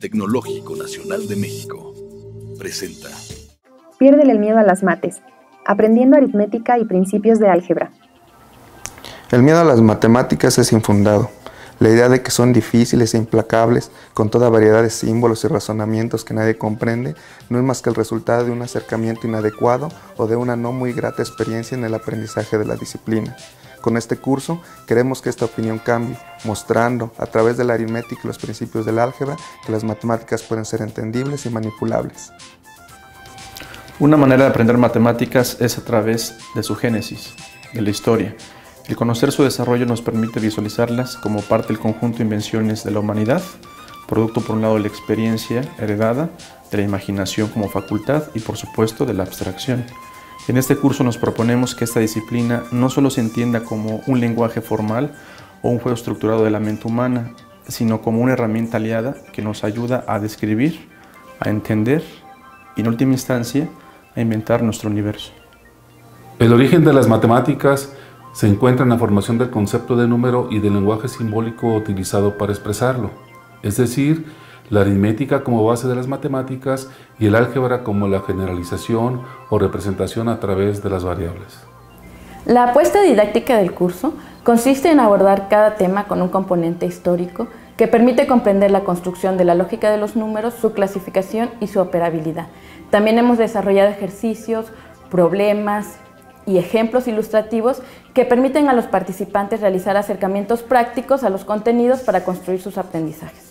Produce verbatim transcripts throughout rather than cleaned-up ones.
Tecnológico Nacional de México presenta Piérdele el miedo a las mates, aprendiendo aritmética y principios de álgebra. El miedo a las matemáticas es infundado. La idea de que son difíciles e implacables, con toda variedad de símbolos y razonamientos que nadie comprende, no es más que el resultado de un acercamiento inadecuado o de una no muy grata experiencia en el aprendizaje de la disciplina. Con este curso queremos que esta opinión cambie, mostrando, a través de la aritmética y los principios del álgebra, que las matemáticas pueden ser entendibles y manipulables. Una manera de aprender matemáticas es a través de su génesis, de la historia. El conocer su desarrollo nos permite visualizarlas como parte del conjunto de invenciones de la humanidad, producto por un lado de la experiencia heredada, de la imaginación como facultad y por supuesto de la abstracción. En este curso nos proponemos que esta disciplina no solo se entienda como un lenguaje formal o un juego estructurado de la mente humana, sino como una herramienta aliada que nos ayuda a describir, a entender y en última instancia a inventar nuestro universo. El origen de las matemáticas se encuentra en la formación del concepto de número y del lenguaje simbólico utilizado para expresarlo, es decir, la aritmética como base de las matemáticas y el álgebra como la generalización o representación a través de las variables. La apuesta didáctica del curso consiste en abordar cada tema con un componente histórico que permite comprender la construcción de la lógica de los números, su clasificación y su operabilidad. También hemos desarrollado ejercicios, problemas y ejemplos ilustrativos que permiten a los participantes realizar acercamientos prácticos a los contenidos para construir sus aprendizajes.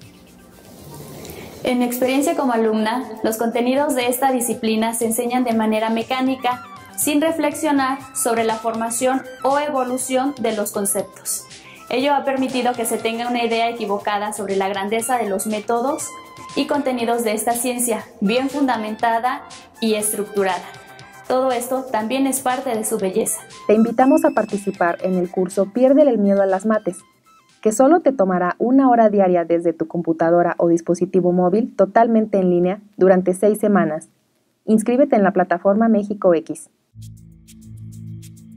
En mi experiencia como alumna, los contenidos de esta disciplina se enseñan de manera mecánica, sin reflexionar sobre la formación o evolución de los conceptos. Ello ha permitido que se tenga una idea equivocada sobre la grandeza de los métodos y contenidos de esta ciencia, bien fundamentada y estructurada. Todo esto también es parte de su belleza. Te invitamos a participar en el curso Piérdele el miedo a las mates, que solo te tomará una hora diaria desde tu computadora o dispositivo móvil totalmente en línea durante seis semanas. Inscríbete en la plataforma México X.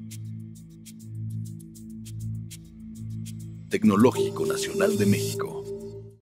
Tecnológico Nacional de México.